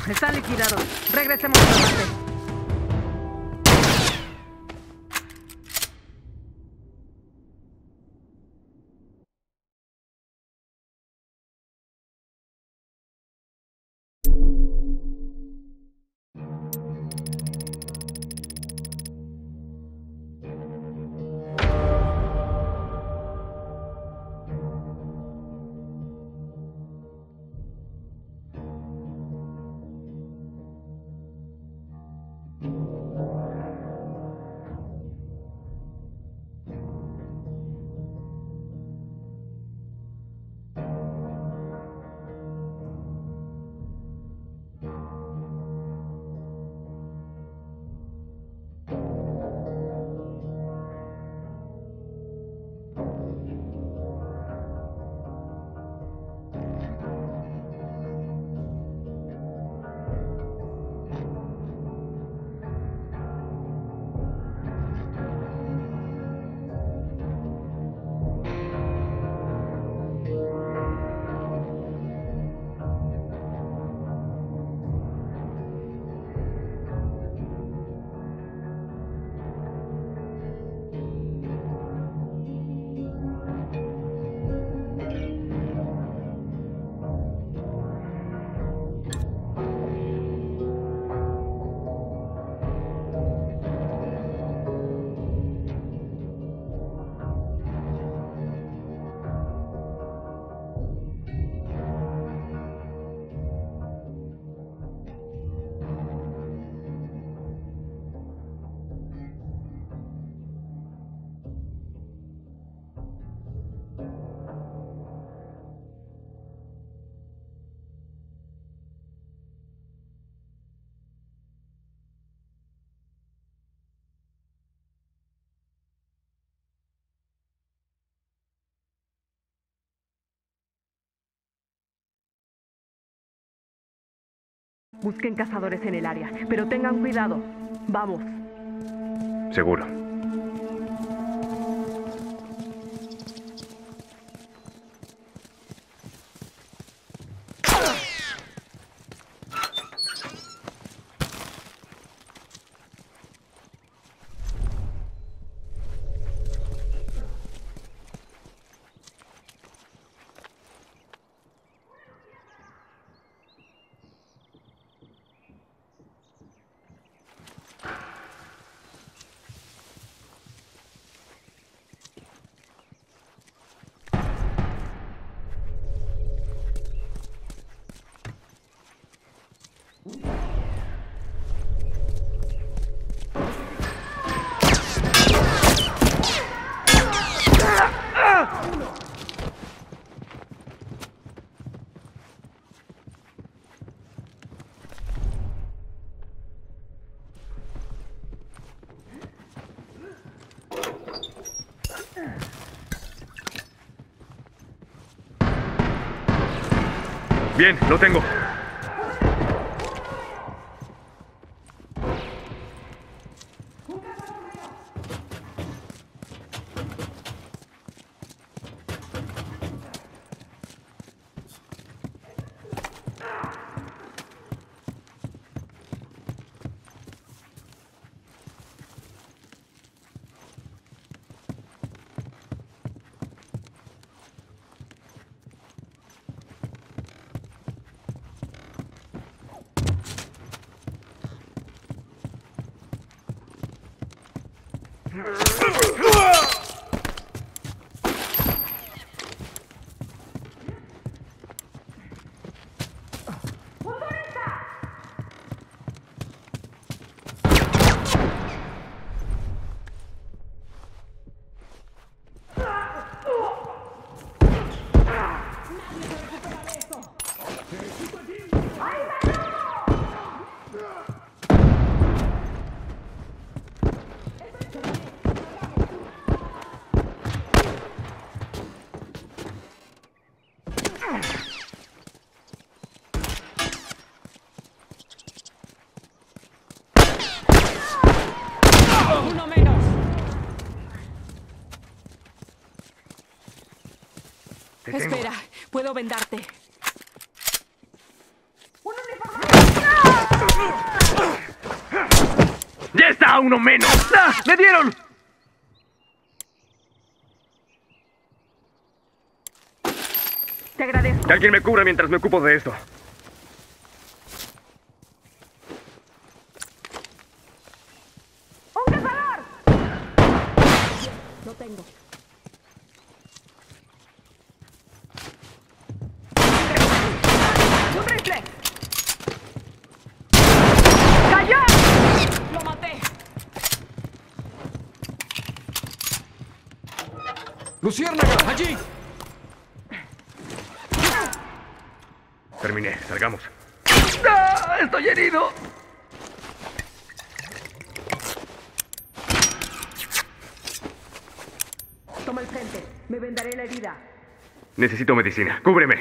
están liquidados. Regresemos a la base. Busquen cazadores en el área, pero tengan cuidado. Vamos. Seguro. Bien, lo tengo. Uno menos. Te tengo. Espera, puedo vendarte. ¡Un uniforme! ¡Ah, uno menos! ¡Ah! ¡Me dieron! Te agradezco. Que alguien me cubra mientras me ocupo de esto. ¡Un cazador! Lo tengo. ¡Un rifle! ¡Cayó! ¡Lo maté! ¡Luciérnaga! ¡Allí! Terminé, salgamos. ¡Ah! ¡Estoy herido! Toma el frente. Me vendaré la herida. Necesito medicina. ¡Cúbreme!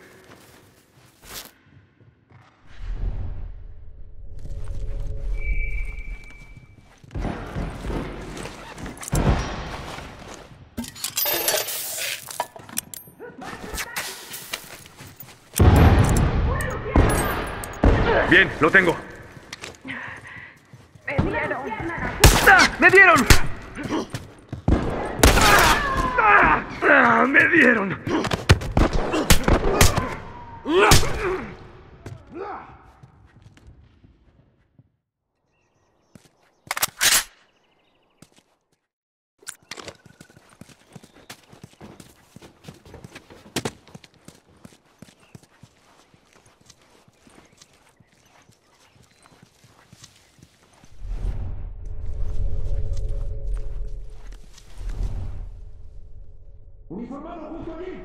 Bien, lo tengo. ¡Me dieron! ¡Ah! ¡Me dieron! ¡Ah! ¡Me dieron! ¡Uniformado justo allí!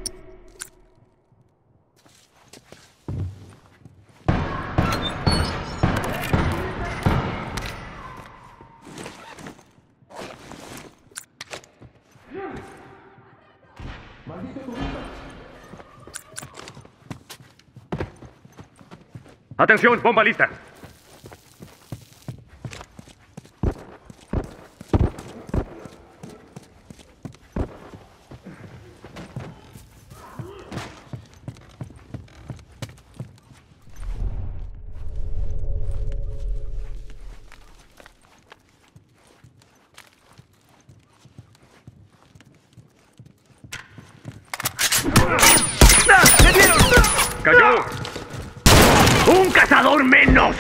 ¡Maldito turista! ¡Atención! ¡Bomba lista! ¡Ah! ¡Me dieron! ¡Cayó! ¡Un cazador menos!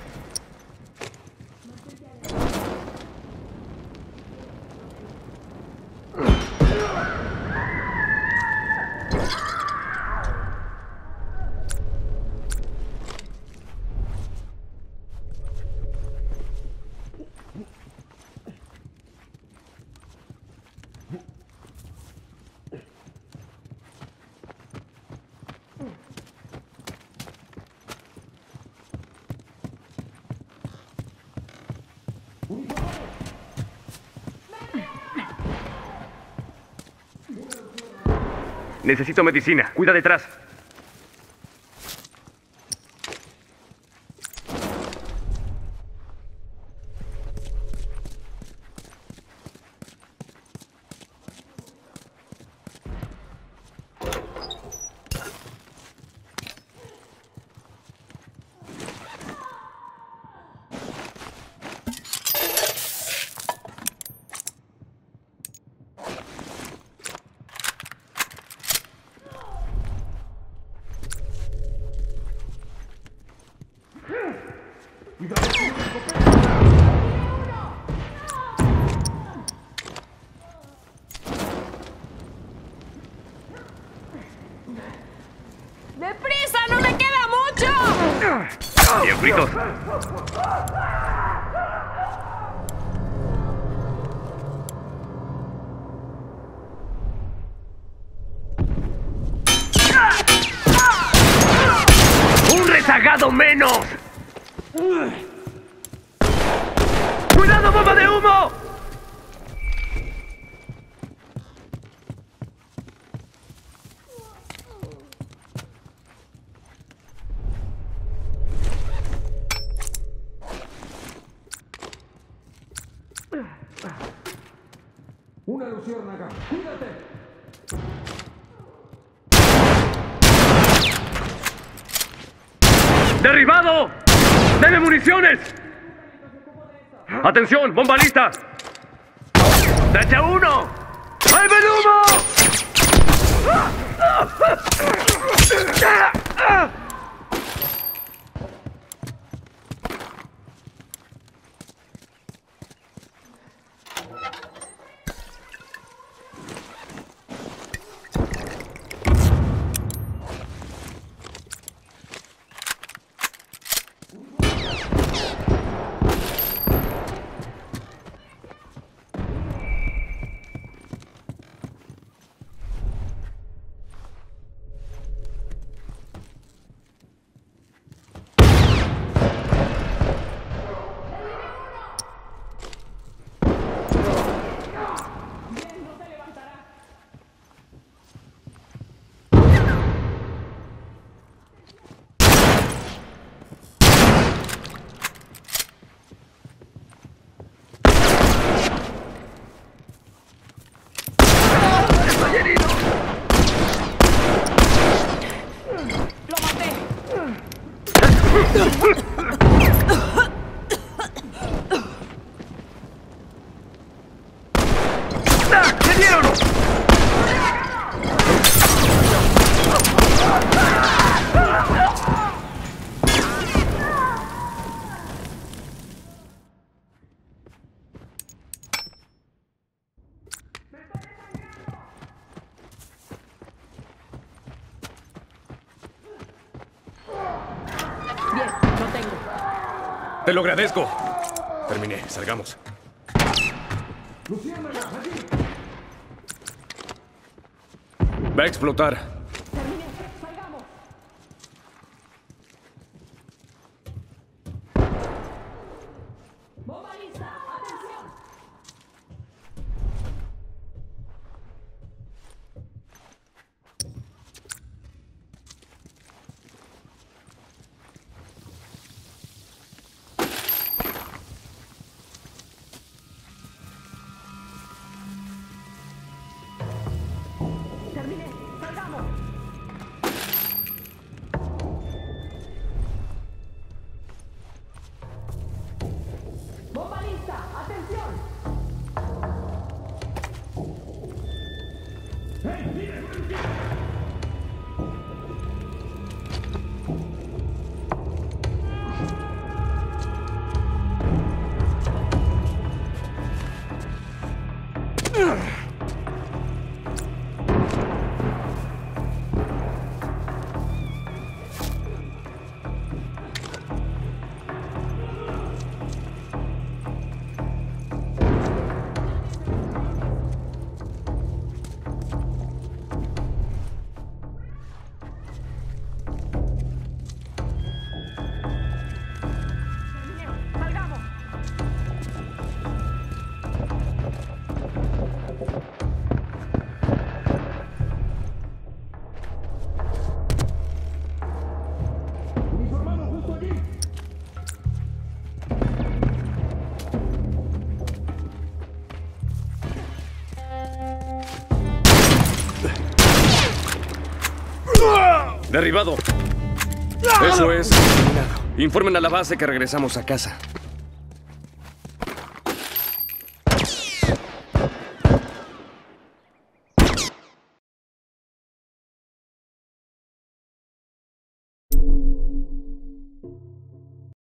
Necesito medicina. Cuida detrás. ¡Deprisa! ¡No me queda mucho! Bien fritos. ¡Un rezagado menos! ¡Cuidado, bomba de humo! Una luciérnaga. ¡Cuídate! ¡Derribado! ¡Deme municiones! ¡Atención! ¡Bomba lista! ¡Tacha 1! ¡Ahí va el humo! ¡Me dieron! Bien, lo tengo. Te lo agradezco. Terminé. Salgamos. Va a explotar. Terminé. Salgamos. ¡Bomba lista! ¡Atención! Terminé. ¡Salgamos! ¡Bomba lista! ¡Atención! ¡Salgamos! Uniformado justo allí. Derribado. Eso es. Informen a la base que regresamos a casa.